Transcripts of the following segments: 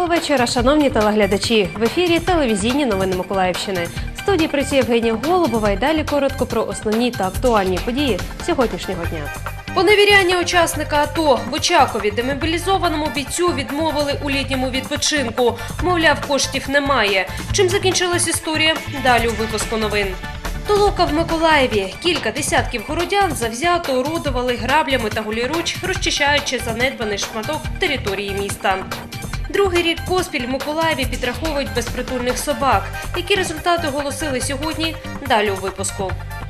Доброго вечора, шановні телеглядачі. В ефірі телевізійні новини Миколаївщини. В студії працює Євгенія Голубова і далі коротко про основні та актуальні події сьогоднішнього дня. Поневіряння учасника АТО в Очакові демобілізованому бійцю відмовили у літньому відпочинку. Мовляв, коштів немає. Чим закінчилась історія? Далі у випуску новин. Толока в Миколаєві. Кілька десятків городян завзято орудували граблями та голіруч, розчищаючи занедбаний шматок території міста. Другий рік поспіль в Миколаєві підраховують безпритульних собак. Які результати оголосили сьогодні? Далі у випуску.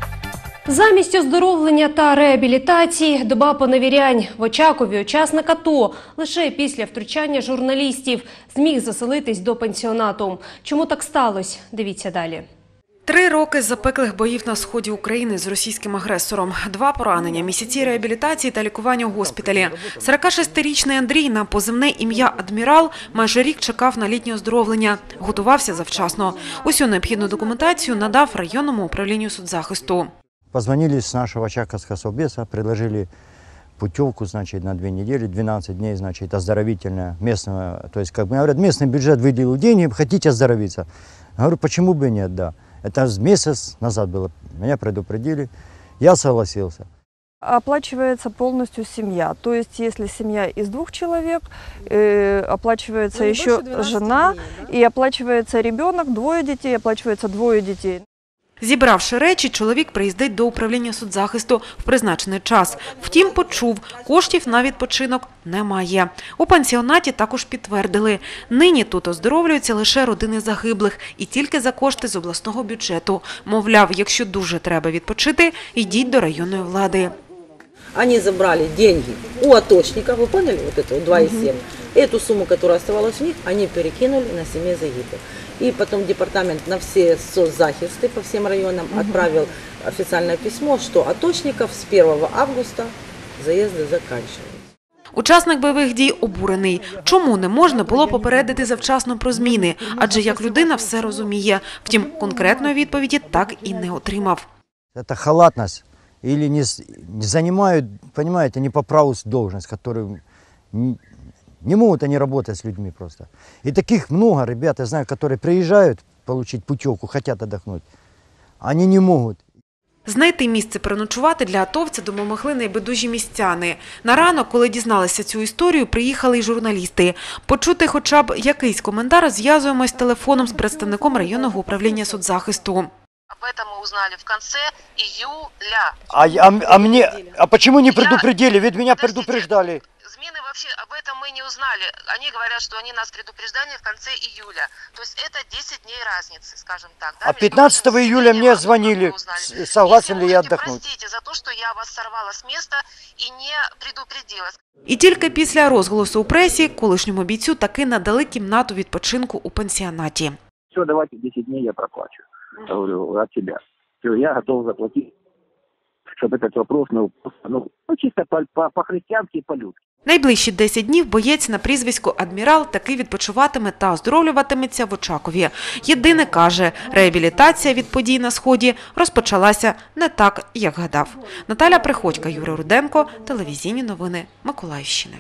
Замість оздоровлення та реабілітації – доба поневірянь. В Очакові учасник АТО лише після втручання журналістів зміг заселитись до пансіонату. Чому так сталося? Дивіться далі. 3 роки запеклих боїв на сході України з російським агресором. 2 поранення, місяці реабілітації та лікування у госпіталі. 46-річний Андрій на позивне ім'я «Адмірал» майже рік чекав на літнє оздоровлення. Готувався завчасно. Усю необхідну документацію надав районному управлінню соцзахисту. Позвонили с нашего Очаковского совбеза, предложили путевку, значит, на 2 недели, 12 дней, значит, оздоровительная местного. То есть, как бы говорят, местный бюджет выделил деньги, хотите оздоровиться. Говорю, почему бы и нет, да. Это месяц назад было, меня предупредили, я согласился. Оплачивается полностью семья. То есть, если семья из 2 человек, оплачивается еще жена, дней, да? И оплачивается ребенок, 2 детей, оплачивается 2 детей. Зібравши речі, чоловік приїздить до управління соцзахисту в призначений час. Втім, почув, коштів на відпочинок немає. У пансіонаті також підтвердили. Нині тут оздоровлюються лише родини загиблих і тільки за кошти з обласного бюджету. Мовляв, якщо дуже треба відпочити, йдіть до районної влади. Они забрали деньги у атошников, вы поняли, вот это 2,7. Эту сумму, которая оставалась у них, они перекинули на семьи загиблых. И потом департамент на все соцзахисты по всем районам отправил официальное письмо, что атошников с 1 августа заезды заканчиваются. Учасник бойових дій обурений. Чому не можна було попередити завчасно про зміни? Адже як людина все розуміє. Втім, конкретної відповіді так і не отримав. Это халатность. Или не занимают, понимаете, не по праву должность, которые не могут они работать с людьми просто. И таких много ребят, я знаю, которые приезжают получить путевку, хотят отдохнуть. Они не могут. Знайти місце переночувати для атовця допомогли найбайдужі містяни. На ранок, коли дізналися цю історію, приїхали й журналісти. Почути хоча б якийсь коментар зв'язуємось телефоном з представником районного управління соцзахисту. Об этом мы узнали в конце июля. А почему не предупредили? Ведь меня предупреждали. Змины вообще об этом мы не узнали. Они говорят, что они нас предупреждали в конце июля. То есть это 10 дней разницы, скажем так. Да? А 15 июля мне звонили, согласен ли я отдохнуть. Простите за то, что я вас сорвала с места и не предупредила. І тільки після розголосу у пресі колишньому бійцю таки надали кімнату відпочинку у пансіонаті. Все, давайте 10 дней я проплачу. Я говорю, от тебя. Все, я готов заплатить, чтобы этот вопрос, чисто по-христиански и по-людски. Найближчі 10 днів боєць на прізвисько «Адмірал» таки відпочиватиме та оздоровлюватиметься в Очакові. Єдине, каже, реабілітація від подій на Сході розпочалася не так, як гадав. Наталя Приходько, Юрій Руденко, телевізійні новини Миколаївщини.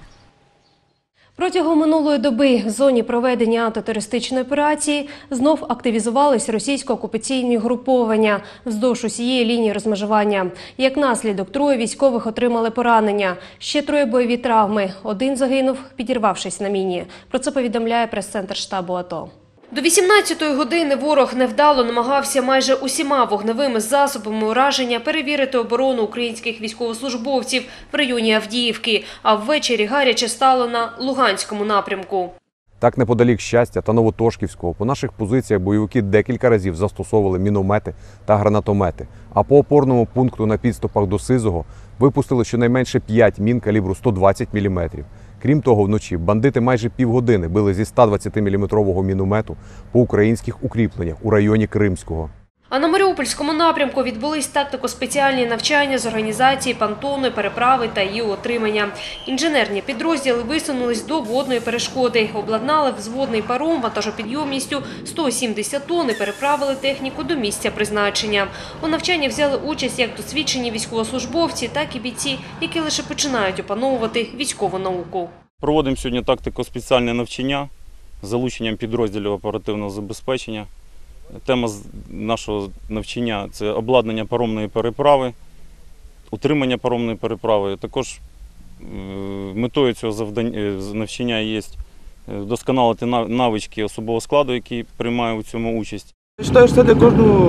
Протягом минулої доби в зоні проведення антитерористичної операції знов активізувались російсько-окупаційні груповання вздовж усієї лінії розмежування. Як наслідок, 3 військових отримали поранення, ще 3 бойові травми. 1 загинув, підірвавшись на міні. Про це повідомляє прес-центр штабу АТО. До 18-ї години ворог невдало намагався майже усіма вогневими засобами ураження перевірити оборону українських військовослужбовців в районі Авдіївки, а ввечері гаряче стало на Луганському напрямку. Так, неподалік Щастя та Новотошківського по наших позиціях бойовики декілька разів застосовували міномети та гранатомети, а по опорному пункту на підступах до Сизого випустили щонайменше 5 мін калібру 120 мм. Крім того, вночі бандити майже півгодини били зі 120-мм міномету по українських укріпленнях у районі Кримського. А на Маріупольському напрямку відбулись тактико-спеціальні навчання з організації понтонної переправи та її утримання. Інженерні підрозділи висунулись до водної перешкоди, обладнали взводний паром вантажопідйомністю 170 тонн і переправили техніку до місця призначення. У навчанні взяли участь як досвідчені військовослужбовці, так і бійці, які лише починають опановувати військову науку. Проводимо сьогодні тактико-спеціальне навчання залученням підрозділів оперативного забезпечення. Тема нашого навчання – це обладнання паромної переправи, утримання паромної переправи. Також метою цього навчання є вдосконалити навички особового складу, який приймає у цьому участь. Я вважаю, що це для кожного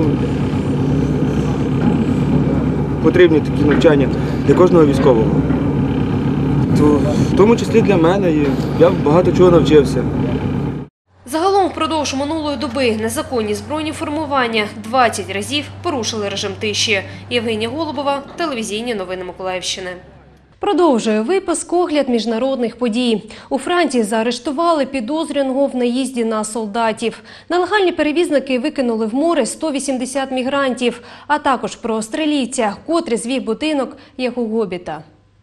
потрібні такі навчання, для кожного військового. В тому числі для мене, і я багато чого навчився. Загалом впродовж минулої доби незаконні збройні формування 20 разів порушили режим тиші. Євгенія Голубова, телевізійні новини Миколаївщини. Продовжує випуск огляд міжнародних подій. У Франції заарештували підозрюваного в наїзді на солдатів. Нелегальні перевізники викинули в море 180 мігрантів, а також про австралійця, котрий звів будинок як у Гобіта.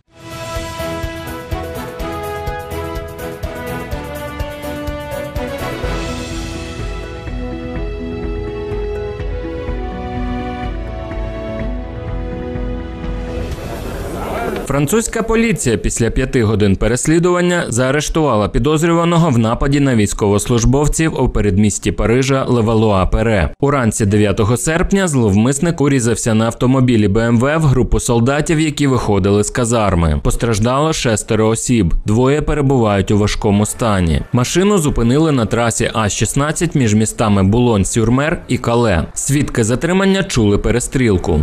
Французька поліція після 5 годин переслідування заарештувала підозрюваного в нападі на військовослужбовців у передмісті Парижа Левалуа-Пере. Уранці 9 серпня зловмисник урізався на автомобілі БМВ в групу солдатів, які виходили з казарми. Постраждало 6 осіб, 2 перебувають у важкому стані. Машину зупинили на трасі А-16 між містами Булонь-Сюр-Мер і Кале. Свідки затримання чули перестрілку.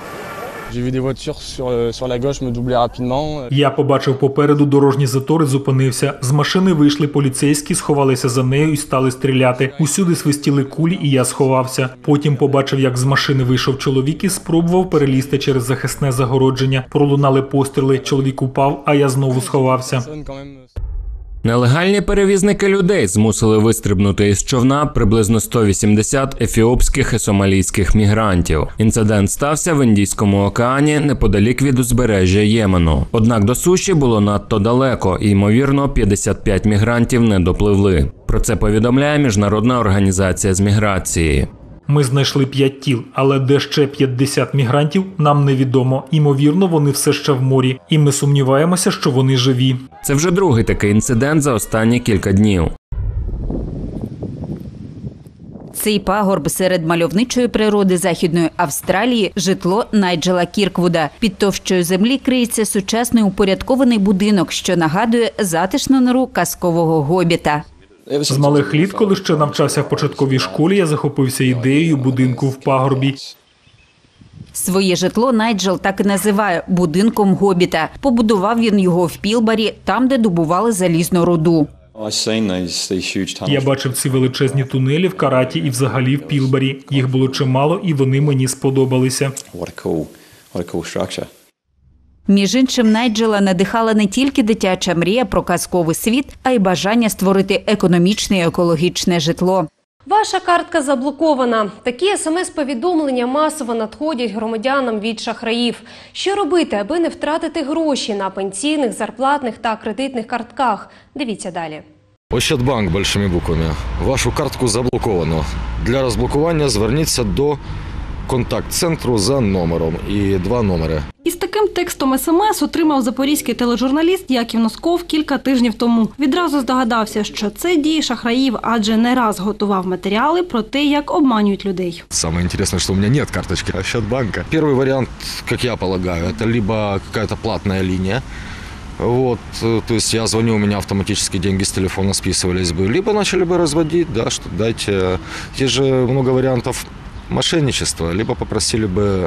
Я побачив попереду дорожні затори, зупинився. З машини вийшли поліцейські, сховалися за нею і стали стріляти. Усюди свистіли кулі, і я сховався. Потім побачив, як з машини вийшов чоловік і спробував перелізти через захисне загородження. Пролунали постріли, чоловік упав, а я знову сховався. Нелегальні перевізники людей змусили вистрибнути із човна приблизно 180 ефіопських і сомалійських мігрантів. Інцидент стався в Індійському океані неподалік від узбережжя Ємену. Однак до суші було надто далеко і, ймовірно, 55 мігрантів не допливли. Про це повідомляє Міжнародна організація з міграції. Ми знайшли 5 тіл, але де ще 50 мігрантів, нам невідомо. Імовірно, вони все ще в морі. І ми сумніваємося, що вони живі. Це вже другий такий інцидент за останні кілька днів. Цей пагорб серед мальовничої природи Західної Австралії – житло Найджела Кірквуда. Під товщою землі криється сучасний упорядкований будинок, що нагадує затишну нору казкового Гобіта. З малих літ, коли ще навчався в початковій школі, я захопився ідеєю будинку в пагорбі. Своє житло Найджел так і називає «будинком Гобіта». Побудував він його в Пілбарі, там, де добували залізну руду. Я бачив ці величезні тунелі в Караті і взагалі в Пілбарі. Їх було чимало, і вони мені сподобалися. Між іншим, Найджела надихала не тільки дитяча мрія про казковий світ, а й бажання створити економічне і екологічне житло. Ваша картка заблокована. Такі смс-повідомлення масово надходять громадянам від шахраїв. Що робити, аби не втратити гроші на пенсійних, зарплатних та кредитних картках? Дивіться далі. Ощадбанк большими буквами. Вашу картку заблоковано. Для розблокування зверніться до контакт-центру за номером і 2 номери. Із таким текстом СМС отримав запорізький тележурналіст Яків Носков кілька тижнів тому. Відразу здогадався, що це дії шахраїв, адже не раз готував матеріали про те, як обманюють людей. Самое интересное, что у меня нет карточки Ощадбанка. Первый вариант, как я полагаю, это либо какая-то платная линия. Вот, то есть я звоню, у меня автоматически деньги с телефона списывались бы, либо начали бы разводить, да, что дайте. Есть же много вариантов мошенничества, либо попросили бы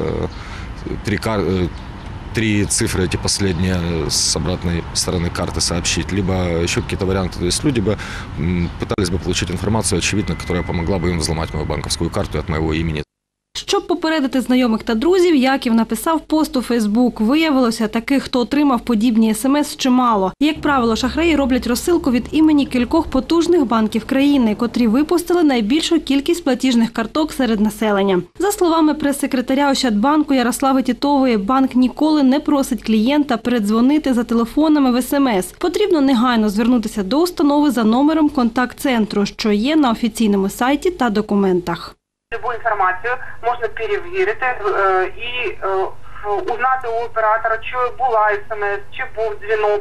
3 цифры, эти последние, с обратной стороны карты сообщить, либо еще какие-то варианты. То есть люди бы пытались бы получить информацию, очевидно, которая помогла бы им взломать мою банковскую карту от моего имени. Щоб попередити знайомих та друзів, Яків написав пост у Фейсбук. Виявилося, таких, хто отримав подібні смс, чимало. Як правило, шахраї роблять розсилку від імені кількох потужних банків країни, котрі випустили найбільшу кількість платіжних карток серед населення. За словами прес-секретаря Ощадбанку Ярослави Тітової, банк ніколи не просить клієнта передзвонити за телефонами в СМС. Потрібно негайно звернутися до установи за номером контакт-центру, що є на офіційному сайті та документах. Любу інформацію можна перевірити і узнати у оператора, чи була смс, чи був дзвінок.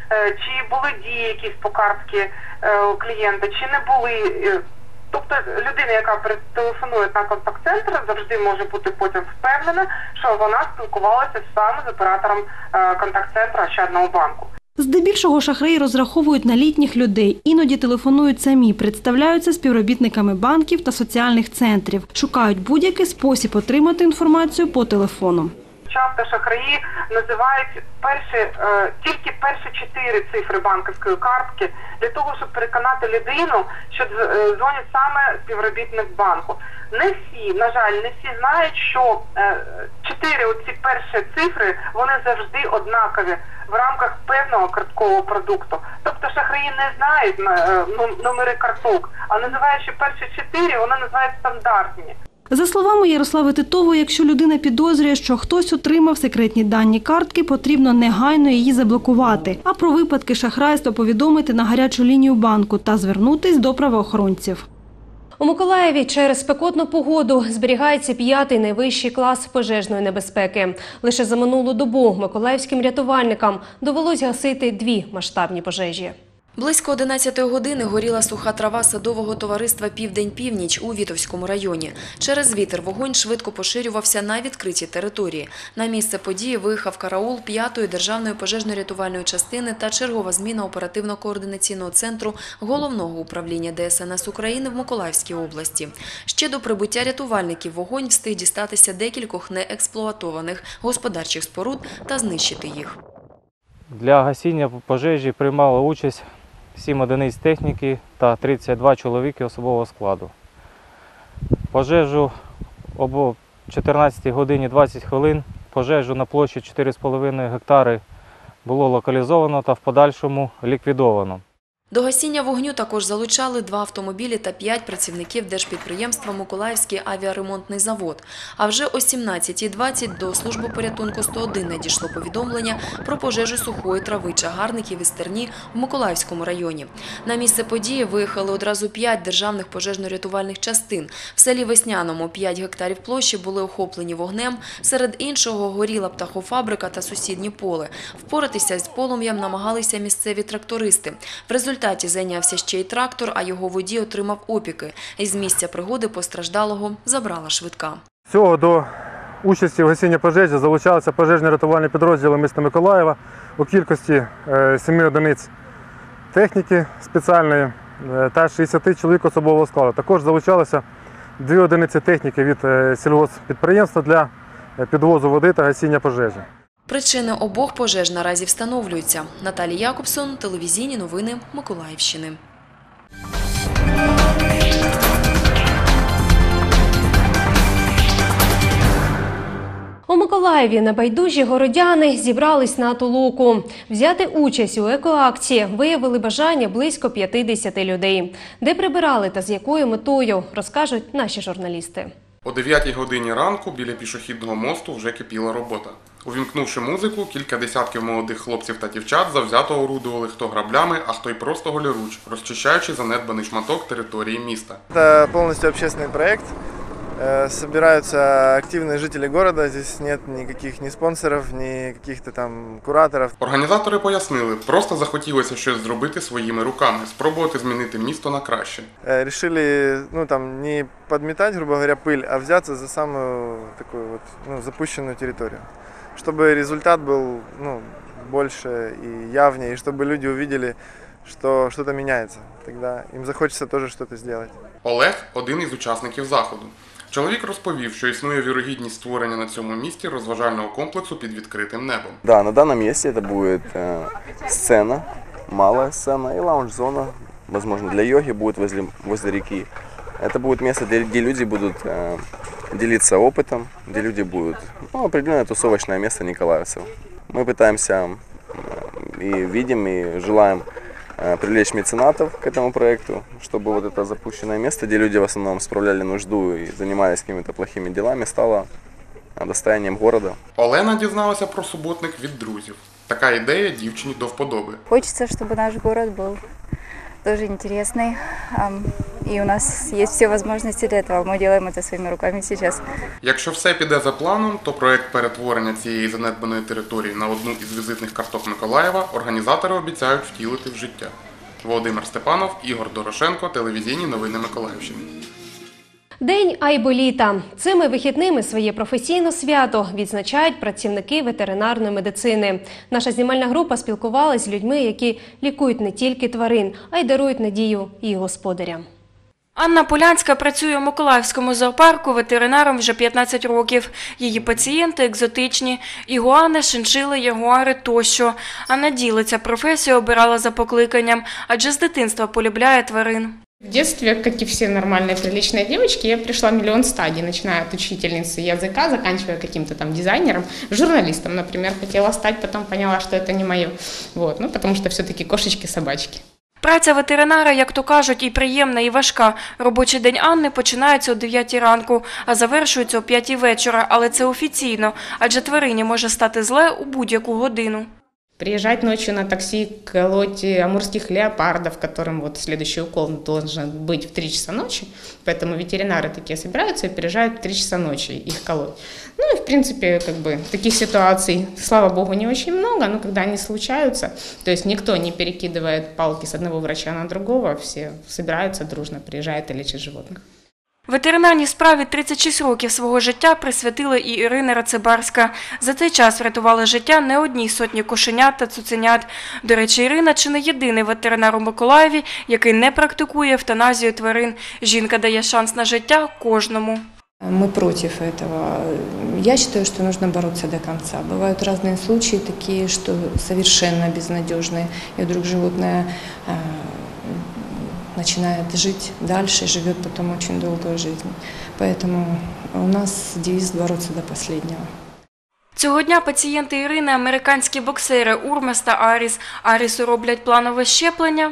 чи були дії якісь по картці клієнта, чи не були. Тобто людина, яка телефонує на контакт-центр, завжди може бути потім впевнена, що вона спілкувалася саме з оператором контакт-центру Ощадного банку. Здебільшого шахраї розраховують на літніх людей, іноді телефонують самі, представляються співробітниками банків та соціальних центрів, шукають будь-який спосіб отримати інформацію по телефону. Часто шахраї називають тільки перші 4 цифри банківської картки для того, щоб переконати людину, що дзвонить саме співробітник банку. Не всі, на жаль, не всі знають, що 4 оці перші цифри, вони завжди однакові в рамках певного карткового продукту. Тобто шахраї не знають номери карток, а називаючи перші 4, вони називають стандартні. За словами Ярослави Титової, якщо людина підозрює, що хтось отримав секретні дані картки, потрібно негайно її заблокувати. А про випадки шахрайства повідомити на гарячу лінію банку та звернутись до правоохоронців. У Миколаєві через спекотну погоду зберігається 5-й найвищий клас пожежної небезпеки. Лише за минулу добу миколаївським рятувальникам довелось гасити 2 масштабні пожежі. Близько 11 години горіла суха трава садового товариства «Південь-Північ» у Вітовському районі. Через вітер вогонь швидко поширювався на відкритій території. На місце події виїхав караул 5-ї державної пожежно-рятувальної частини та чергова зміна оперативно-координаційного центру Головного управління ДСНС України в Миколаївській області. Ще до прибуття рятувальників вогонь встиг дістатися декількох неексплуатованих господарчих споруд та знищити їх. Для гасіння пожежі приймало участь 7 одиниць техніки та 32 чоловіки особового складу. Пожежу об 14 годині 20 хвилин, пожежу на площі 4,5 гектари було локалізовано та в подальшому ліквідовано. До гасіння вогню також залучали 2 автомобілі та 5 працівників держпідприємства «Миколаївський авіаремонтний завод». А вже о 17:20 до служби порятунку 101 надійшло повідомлення про пожежу сухої трави чагарників і стерні в Миколаївському районі. На місце події виїхали одразу 5 державних пожежно-рятувальних частин. В селі Весняному 5 гектарів площі були охоплені вогнем, серед іншого горіла птахофабрика та сусіднє поле. Впоратися з полум'ям намагалися місцеві трактористи. В результаті зайнявся ще й трактор, а його водій отримав опіки. Із місця пригоди постраждалого забрала швидка. Всього до участі в гасінні пожежі залучалися пожежно-рятувальні підрозділи міста Миколаєва у кількості 7 одиниць техніки спеціальної та 60 чоловік особового складу. Також залучалися 2 одиниці техніки від сільгосппідприємства для підвозу води та гасіння пожежі. Причини обох пожеж наразі встановлюються. Наталія Якобсон, телевізійні новини Миколаївщини. У Миколаєві небайдужі городяни зібрались на толоку. Взяти участь у екоакції виявили бажання близько 50 людей. Де прибирали та з якою метою, розкажуть наші журналісти. О 9 годині ранку біля пішохідного мосту вже кипіла робота. Увімкнувши музику, кілька десятків молодих хлопців та дівчат завзято орудували хто граблями, а хто й просто голіруч, розчищаючи занедбаний шматок території міста. Це повністю общественний проєкт. Собираются активные жители города, здесь нет никаких ни спонсоров, ни каких-то там кураторов. Організатори пояснили, просто захотілося щось зробити своїми руками, спробувати змінити місто на краще. Решили, не подметать, грубо говоря, пыль, а взяться за самую такую вот, запущенную территорию. Чтобы результат был, больше и явнее, и чтобы люди увидели, что что-то меняется. Тогда им захочется тоже что-то сделать. Олег – один із учасників заходу. Чоловік розповів, що існує вірогідність створення на цьому місці розважального комплексу під відкритим небом. Да, на данном месте это будет сцена, малая сцена и лаунж-зона, возможно, для йоги будет возле реки. Это будет место, где люди будут делиться опытом, где люди будут, определенное тусовочное место николаевцев. Мы пытаемся и видим, и желаем привлечь меценатов к этому проекту, чтобы вот это запущенное место, где люди в основном справляли нужду и занимались какими-то плохими делами, стало достоянием города. Олена дізналася про суботник від друзів. Така ідея дівчині до вподоби. Хочется, чтобы наш город был тоже интересный. И у нас есть все возможности для этого. Мы делаем это своими руками сейчас. Якщо все піде за планом, то проєкт перетворення цієї занедбаної території на одну із візитних карток Миколаєва організатори обіцяють втілити в життя. Володимир Степанов, Ігор Дорошенко, телевізійні новини Миколаївщини. День айболіта. Цими вихідними своє професійне свято відзначають працівники ветеринарної медицини. Наша знімальна група спілкувалась з людьми, які лікують не тільки тварин, а й дарують надію їх господарям. Анна Полянська працює у Миколаївському зоопарку ветеринаром вже 15 років. Її пацієнти екзотичні – ігуани, шиншили, ягуари тощо. Анна ділиться, професію обирала за покликанням, адже з дитинства полюбляє тварин. В детстве, как и все нормальные приличные девочки, я пришла миллион стадий, начиная от учительницы языка, заканчивая каким-то там дизайнером, журналистом, например, хотела стать, потом поняла, что это не мое. Вот, ну, потому что все-таки кошечки-собачки. Праця ветеринара, як то кажуть, і приємна, і важка. Робочий день Анни починається о 9 ранку, а завершується о 5 вечора, але це офіційно, адже тварині може стати зле у будь-яку годину. Приезжать ночью на такси, колоть амурских леопардов, которым вот следующий укол должен быть в 3 часа ночи, поэтому ветеринары такие собираются и приезжают в 3 часа ночи их колоть. Ну и в принципе, как бы, таких ситуаций, слава богу, не очень много, но когда они случаются, то есть никто не перекидывает палки с одного врача на другого, все собираются дружно, приезжают и лечат животных. Ветеринарній справі 36 років свого життя присвятила і Ірина Рацибарська. За цей час врятувала життя не одній сотні кошенят та цуценят. До речі, Ірина чи не єдиний ветеринар у Миколаєві, який не практикує евтаназію тварин. Жінка дає шанс на життя кожному. Мы против этого. Я считаю, что нужно бороться до конца. Бывают разные случаи, такие, что совершенно безнадежные, и вдруг животное начинает жить дальше, живет потом очень долгую жизнь. Поэтому у нас девиз «бороться до последнего». Цього дня пацієнти Ірини – американські боксери Урмес та Аріс. Арісу роблять планове щеплення,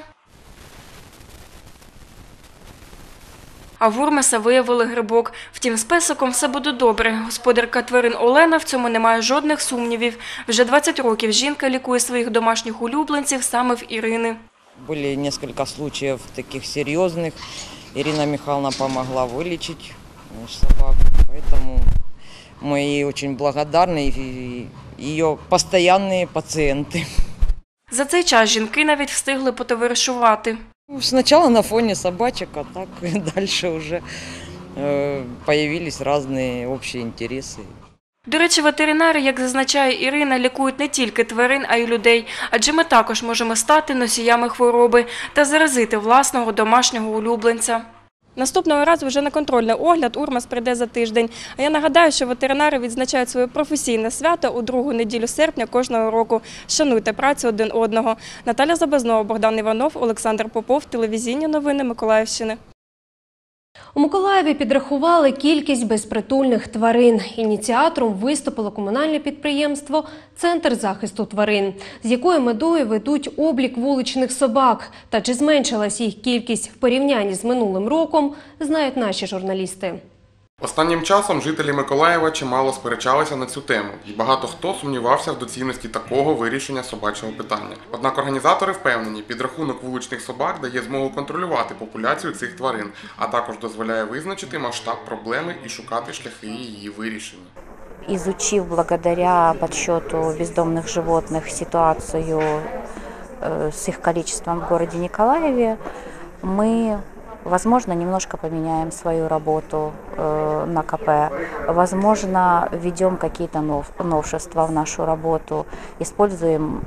а в Урмеса виявили грибок. Втім, з песиком все буде добре. Господарка тварин Олена в цьому не має жодних сумнівів. Вже 20 років жінка лікує своїх домашніх улюбленців саме в Ірини. Были несколько случаев таких серьезных. Ирина Михайловна помогла вылечить собаку, поэтому мы ей очень благодарны, и ее постоянные пациенты. За цей час жінки навіть встигли потоваришувати. Сначала на фоне собачек, а так и дальше уже появились разные общие интересы. До речі, ветеринари, як зазначає Ірина, лікують не тільки тварин, а й людей. Адже ми також можемо стати носіями хвороби та заразити власного домашнього улюбленця. Наступного разу вже на контрольний огляд Урмес прийде за тиждень. А я нагадаю, що ветеринари відзначають своє професійне свято у другу неділю серпня кожного року. Шануйте працю один одного. Наталя Забазнова, Богдан Іванов, Олександр Попов, телевізійні новини Миколаївщини. У Миколаєві підрахували кількість безпритульних тварин. Ініціатором виступило комунальне підприємство «Центр захисту тварин», з якою метою ведуть облік вуличних собак. Та чи зменшилась їх кількість в порівнянні з минулим роком, знають наші журналісти. Останнім часом жителі Миколаєва чимало сперечалися на цю тему, і багато хто сумнівався в доцільності такого вирішення собачого питання. Однак організатори впевнені, підрахунок вуличних собак дає змогу контролювати популяцію цих тварин, а також дозволяє визначити масштаб проблеми і шукати шляхи її вирішення. Изучив благодаря подсчету бездомных животных ситуацию с их количеством в городе Николаеве, мы, возможно, немножко поменяем свою работу на КП, возможно, введем какие-то новшества в нашу работу, используем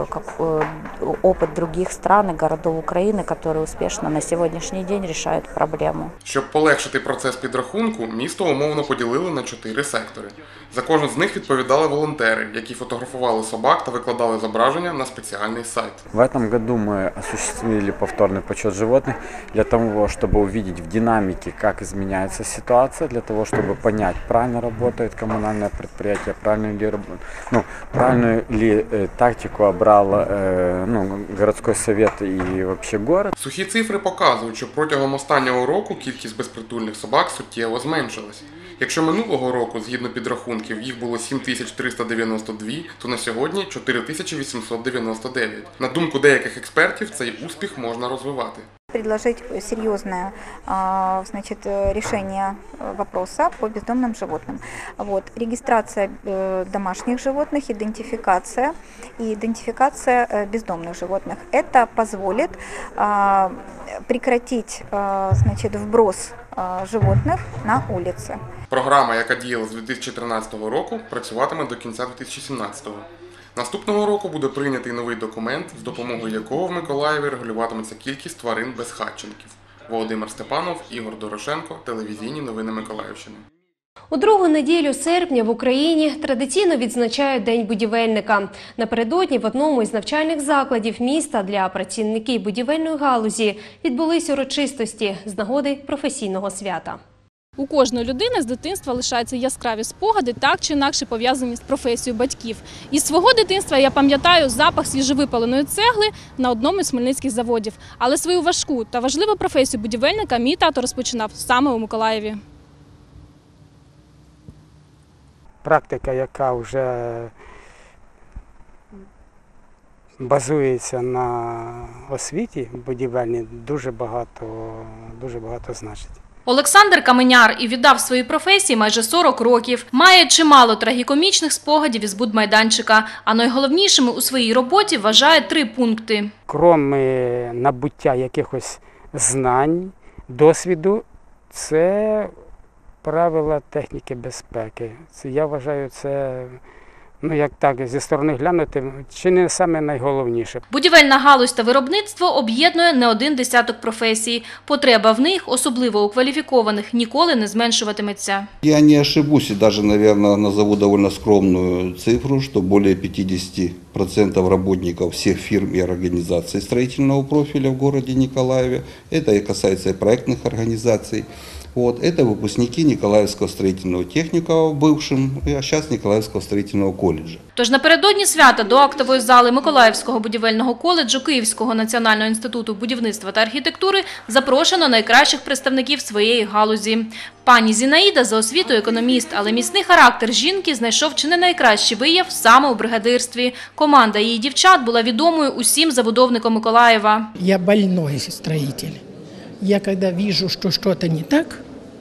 опыт других стран и городов Украины, которые успешно на сегодняшний день решают проблему. Щоб полегшити процес підрахунку, місто умовно поділили на 4 сектори. За кожен з них відповідали волонтери, які фотографували собак та викладали зображення на спеціальний сайт. В этом году мы осуществили повторный подсчет животных для того, чтобы увидеть в динамике, как изменяется ситуация, для того, чтобы понять, правильно работает коммунальное предприятие, правильную ли тактику обрал городской совет и вообще город. Сухі цифри показують, що протягом останнього року кількість безпритульних собак суттєво зменшилась. Якщо минулого року, згідно підрахунків, їх було 7392, то на сьогодні 4899. На думку деяких експертів, цей успіх можна розвивати. Предложить серьезное решение вопроса по бездомным животным. Регистрация домашних животных, идентификация бездомных животных. Это позволит прекратить вброс животных на улице. Програма, яка діяла з 2013 року, працюватиме до кінця 2017 року. Наступного року буде прийнятий новий документ, з допомогою якого в Миколаєві регулюватиметься кількість тварин безхатченків. Володимир Степанов, Ігор Дорошенко, телевізійні новини Миколаївщини. У другу неділю серпня в Україні традиційно відзначають День будівельника. Напередодні в одному із навчальних закладів міста для працівників будівельної галузі відбулись урочистості з нагоди професійного свята. У кожної людини з дитинства лишаються яскраві спогади, так чи інакше пов'язані з професією батьків. Із свого дитинства я пам'ятаю запах свіжовипаленої цегли на одному із хмельницьких заводів. Але свою важку та важливу професію будівельника мій тато розпочинав саме у Миколаєві. Практика, яка вже базується на освіті будівельній, дуже багато значить. Олександр Каменяр і віддав своїй професії майже 40 років. Має чимало трагікомічних спогадів із будмайданчика, а найголовнішими у своїй роботі вважає 3 пункти. Крім набуття якихось знань, досвіду, це правила техніки безпеки. Я вважаю, це, як так, зі сторони глянути, чи не саме найголовніше. Будівельна галузь та виробництво об'єднує не один десяток професій. Потреба в них, особливо у кваліфікованих, ніколи не зменшуватиметься. Я не ошибусь и даже, наверное, назову довольно скромную цифру, что более 50% работников всех фирм и организаций строительного профиля в городе Николаеве, это и касается и проектных организаций, это выпускники Николаевского строительного техникума в бывшем, а сейчас Николаевского строительного колледжа. Тож напередодні свята до актової зали Миколаївського будівельного коледжу Київського національного інституту будівництва та архітектури запрошено найкращих представників своєї галузі. Пані Зінаїда за освітою економіст, але міцний характер жінки знайшов чи не найкращий вияв саме у бригадирстві. Команда її дівчат була відомою усім забудовникам Миколаєва. Я больной строитель. Я когда вижу, что что-то не так,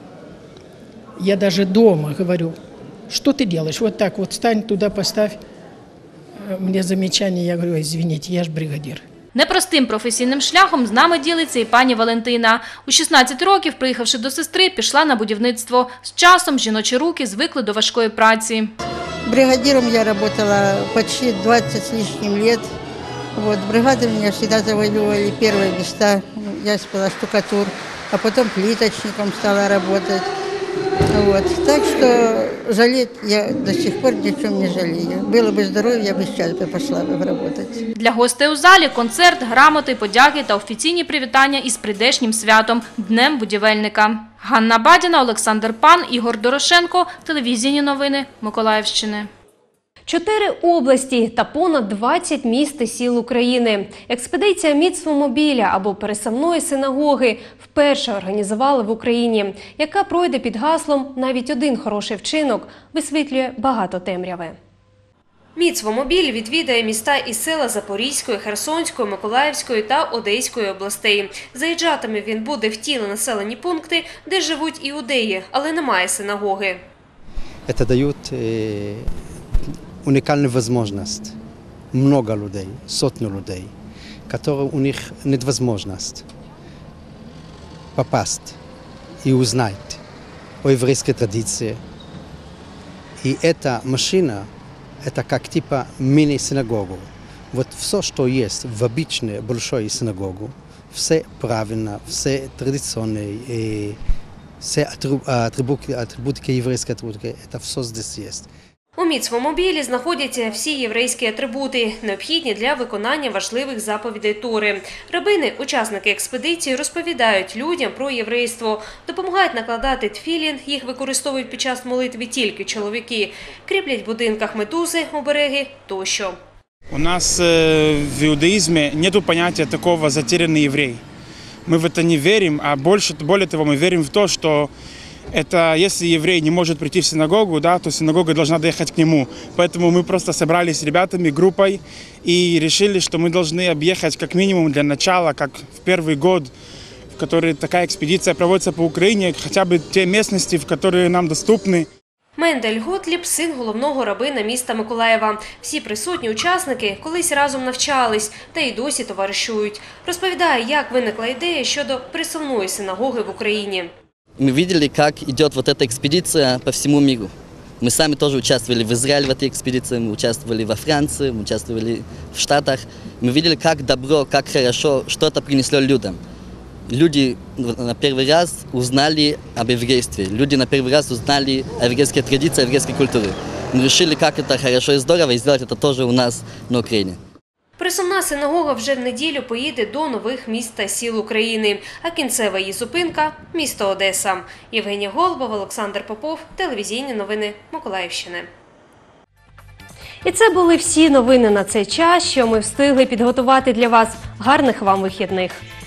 я даже дома говорю, что ты делаешь? Вот так вот стань туда, поставь. Мне замечание, я говорю, извините, я ж бригадир. Непростим професійним шляхом з нами ділиться і пані Валентина. У 16 років, приїхавши до сестри, пішла на будівництво. З часом жіночі руки звикли до важкої праці. Бригадиром я работала почти 20 с лишним лет. Бригады меня всегда завоевывали первые места. Я была штукатур, а потом плиточником стала работать. Так что жалеть я до сих пор ни в чем не жалею. Было бы здоровье, я бы сейчас пошла бы работать. Для гостей у залі концерт, грамоти, подяки та офіційні привітання із прийдешнім святом – Днем будівельника. Ганна Бадіна, Олександр Пан, Ігор Дорошенко. Телевізійні новини Миколаївщини. 4 області та понад 20 міст і сіл України. Експедиція «Міцвомобіля» або пересувної синагоги вперше організували в Україні, яка пройде під гаслом «Навіть один хороший вчинок» висвітлює багато темряви. Міцвомобіль відвідає міста і села Запорізької, Херсонської, Миколаївської та Одеської областей. Заїжджатиме він буде в ті населені пункти, де живуть іудеї, але немає синагоги. Це дає уникальную возможность. Много людей, сотни людей, которые у них нет возможности попасть и узнать о еврейской традиции. И эта машина, это как типа мини-синагогу. Все, что есть в обычной большой синагоге, все правильно, все традиционные, все атрибутики еврейской атрибутики, это все здесь есть. У міцвомобілі знаходяться всі єврейські атрибути, необхідні для виконання важливих заповідей Тори. Рабини, учасники експедиції, розповідають людям про єврейство, допомагають накладати тфілін, їх використовують під час молитви тільки чоловіки, кріплять в будинках медузи, обереги тощо. У нас в иудаизме нет понятия такого «затерянный еврей». Мы в это не верим, а более того, мы верим в то, что это если еврей не может прийти в синагогу, да, то синагога должна доехать к нему. Поэтому мы просто собрались с ребятами, группой, и решили, что мы должны объехать как минимум для начала, как в первый год, в который такая экспедиция проводится по Украине, хотя бы те местности, в которые нам доступны. Мендель Готліб – син головного рабина міста Миколаєва. Всі присутні учасники колись разом навчались та й досі товаришують. Розповідає, як виникла ідея щодо присувної синагоги в Україні. Мы видели, как идет вот эта экспедиция по всему миру. Мы сами тоже участвовали в Израиле в этой экспедиции, мы участвовали во Франции, мы участвовали в Штатах. Мы видели, как добро, как хорошо, что это принесло людям. Люди на первый раз узнали об еврействе, люди на первый раз узнали о еврейской традиции, о еврейской культуре. Мы решили, как это хорошо и здорово, и сделать это тоже у нас на Украине. Присувна синагога вже в неділю поїде до нових міст та сіл України, а кінцева її зупинка – місто Одеса. Євгенія Голубова, Олександр Попов, телевізійні новини Миколаївщини. І це були всі новини на цей час, що ми встигли підготувати для вас. Гарних вам вихідних!